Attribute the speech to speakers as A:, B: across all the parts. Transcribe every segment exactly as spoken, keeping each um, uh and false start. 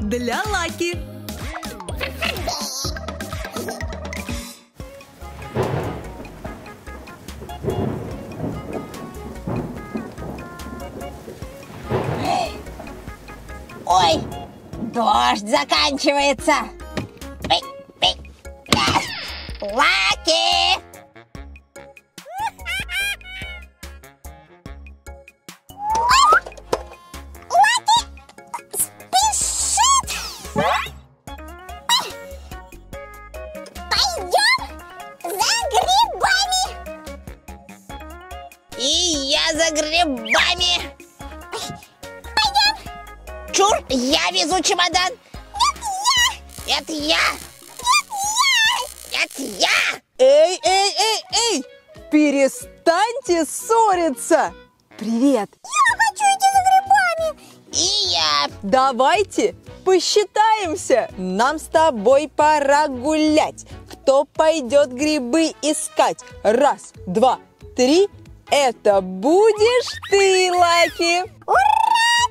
A: для Лаки.
B: Ой, дождь заканчивается. Лаки! Лаки спешит! Пойдем за грибами! И я за грибами! Пойдем! Чур, я везу чемодан! Нет, я! Нет, я! Нет, я!
C: Эй, эй, эй, эй! Перестаньте ссориться! Привет!
B: Я хочу идти за грибами! И я!
C: Давайте посчитаемся! Нам с тобой пора гулять! Кто пойдет грибы искать? Раз, два, три! Это будешь ты, Лаки!
B: Ура!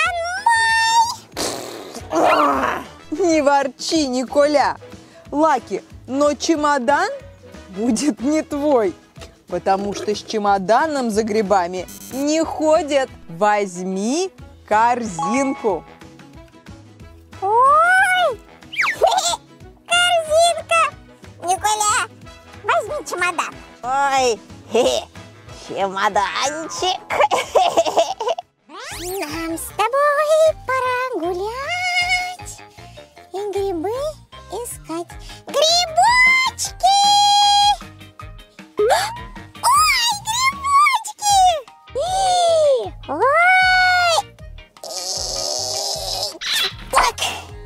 B: Чемодан мой!
C: Не ворчи, Николя! Лаки, но чемодан будет не твой, потому что с чемоданом за грибами не ходят. Возьми корзинку.
B: Ой! Корзинка! Николя, возьми чемодан. Ой, чемоданчик. Нам с тобой пора гулять и грибы искать. Грибочки! Ой, грибочки! Ой! Так.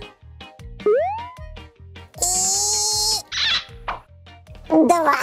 B: Давай.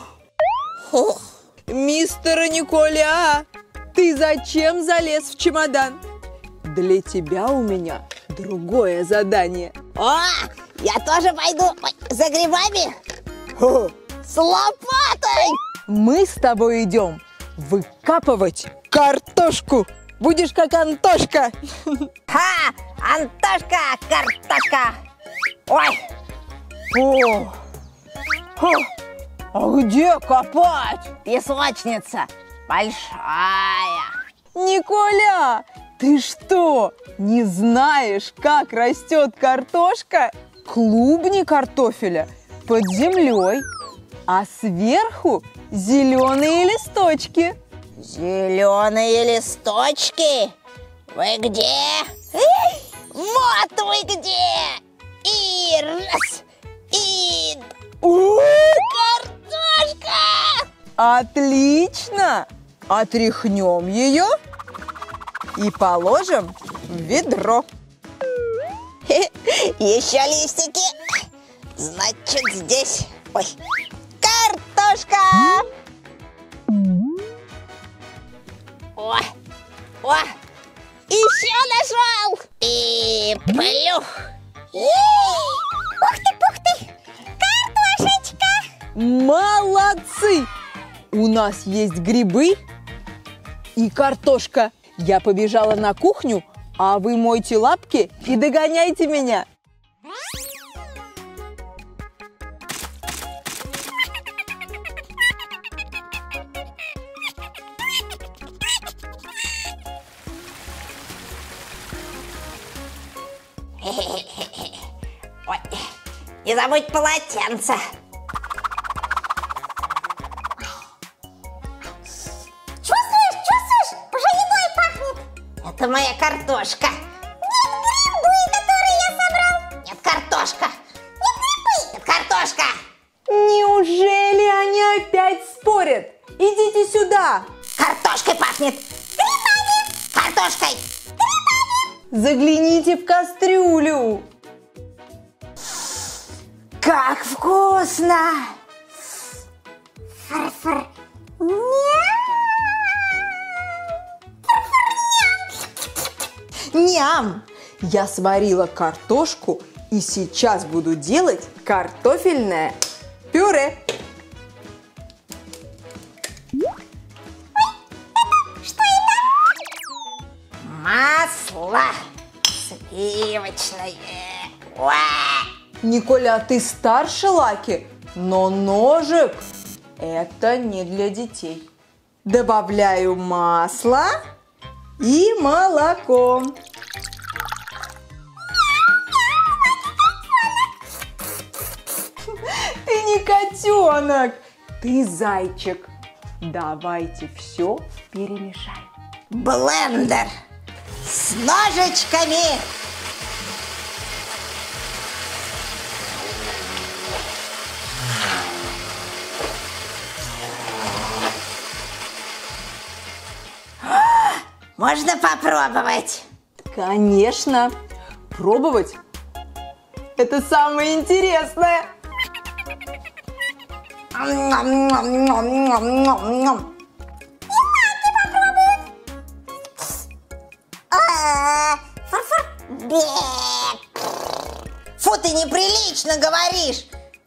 C: Мистер Николя, ты зачем залез в чемодан? Для тебя у меня другое задание.
B: О, я тоже пойду за грибами.
C: Хо.
B: С лопатой.
C: Мы с тобой идем выкапывать картошку. Будешь как Антошка.
B: Ха! Антошка, картошка. Ой.
C: О. О. А где копать?
B: Песочница большая.
C: Николя, ты что, не знаешь, как растет картошка? Клубни картофеля под землей, а сверху зеленые листочки.
B: Зеленые листочки? Вы где? Эй, вот вы где! И раз, и... У, картошка!
C: Отлично! Отряхнем ее и положим в ведро.
B: Еще листики. Значит, здесь... Ой, картошка! О, о, еще нашел! И плюх! Ух ты, пух ты! Картошечка!
C: Молодцы! У нас есть грибы и картошка. Я побежала на кухню, а вы мойте лапки и догоняйте меня.
B: Ой, не забудь полотенце. Чувствуешь, чувствуешь? Уже едой пахнет. Это моя картошка. Нет, грибы, которые я собрал. Нет, картошка. Нет, грибы. Нет, картошка.
C: Неужели они опять спорят? Идите сюда.
B: Картошкой пахнет. Грибами. Картошкой.
C: Загляните в кастрюлю.
B: Как вкусно! Фыр-фыр.
C: Ням! Я сварила картошку и сейчас буду делать картофельное пюре.
B: Что это? Масло. Сливочное. Уа!
C: Николя, а ты старше Лаки, но ножик – это не для детей. Добавляю масло и молоко. Ты не котенок, ты зайчик. Давайте все перемешаем.
B: Блендер с ножичками. Можно попробовать?
C: Конечно. Пробовать – это самое интересное.
B: Фу, ты неприлично говоришь.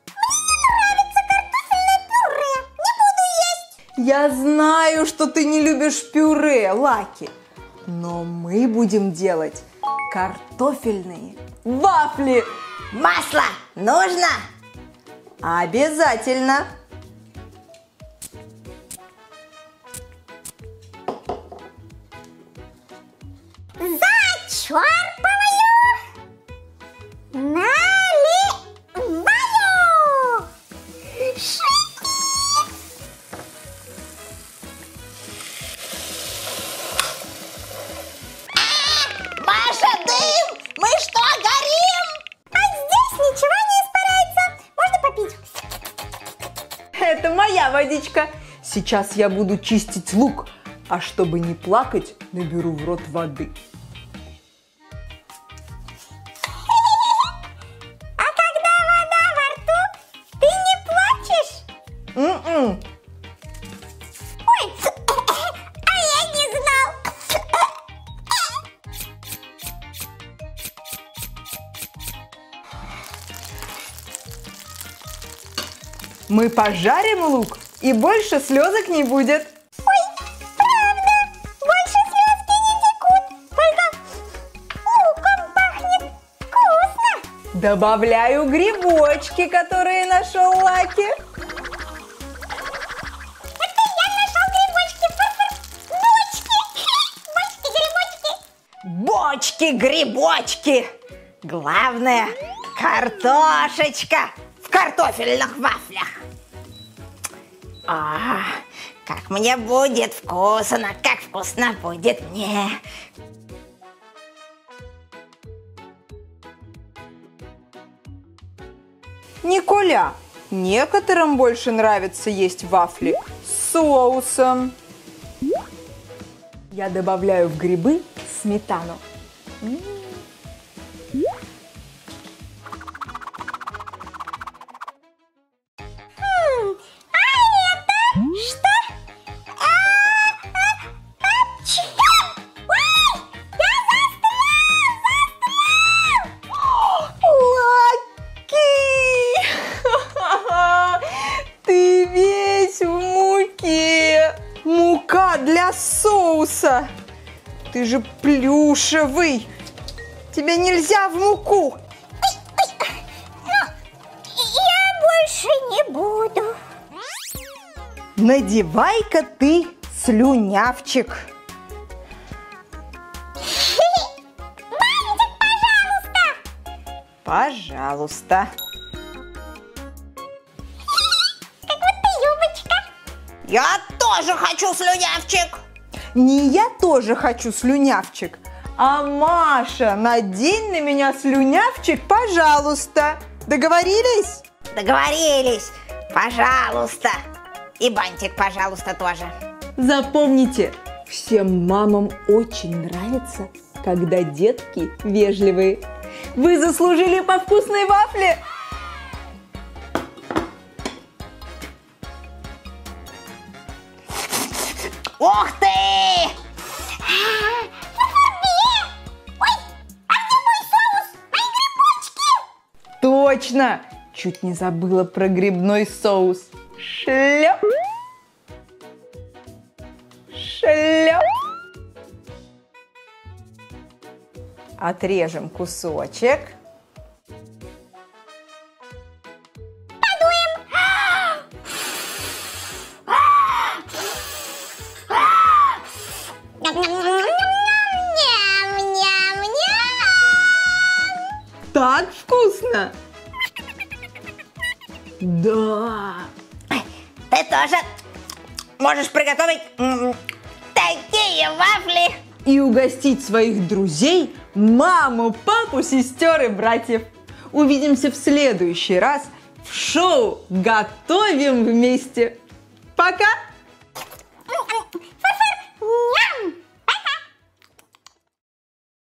C: Я знаю, что ты не любишь пюре, Лаки, но мы будем делать картофельные вафли.
B: Масло нужно?
C: Обязательно.
B: Зачерпываю, наливаю. Шики. А, Маша, дым! Мы что, горим? А здесь ничего не испаряется. Можно попить?
C: Это моя водичка. Сейчас я буду чистить лук, а чтобы не плакать, наберу в рот воды.
B: А когда вода во рту, ты не плачешь?
C: М-м.
B: Ой, а я не знал.
C: Мы пожарим лук, и больше слезок не будет.
B: Ой, правда, больше слезки не текут, только луком пахнет вкусно.
C: Добавляю грибочки, которые нашел Лаки.
B: Это я нашел грибочки, фыр-фыр. Бочки, бочки, грибочки. Бочки, грибочки. Главное, картошечка в картофельных вафлях. А, как мне будет вкусно, как вкусно будет мне.
C: Николя, некоторым больше нравится есть вафли с соусом. Я добавляю в грибы сметану. Для соуса. Ты же плюшевый. Тебе нельзя в муку.
B: Я больше не буду.
C: Надевай-ка ты слюнявчик.
B: Бантик, пожалуйста.
C: Пожалуйста.
B: Как будто юбочка. Я тоже хочу слюнявчик.
C: Не я тоже хочу слюнявчик, а Маша, надень на меня слюнявчик, пожалуйста. Договорились?
B: Договорились. Пожалуйста. И бантик, пожалуйста, тоже.
C: Запомните, всем мамам очень нравится, когда детки вежливые. Вы заслужили по вкусной вафле.
B: Ух ты! Ой, а где мой соус? Мои грибочки!
C: Точно! Чуть не забыла про грибной соус. Шлеп! Шлеп! Отрежем кусочек. Так вкусно! Да!
B: Ты тоже можешь приготовить м, такие вафли.
C: И угостить своих друзей, маму, папу, сестер и братьев. Увидимся в следующий раз в шоу «Готовим вместе». Пока!